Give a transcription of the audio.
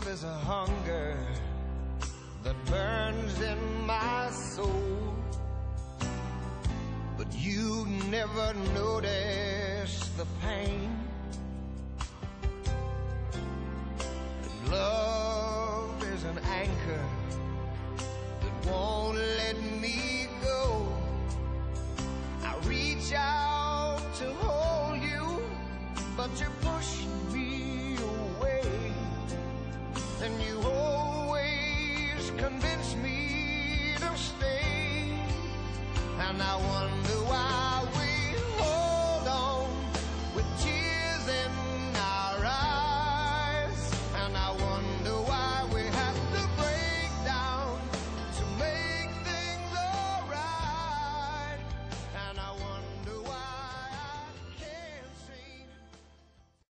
is a hunger that burns in my soul, but you never notice the pain. And love is an anchor that won't let me go. I reach out to hold you, but you're pushing me away, and you always convince me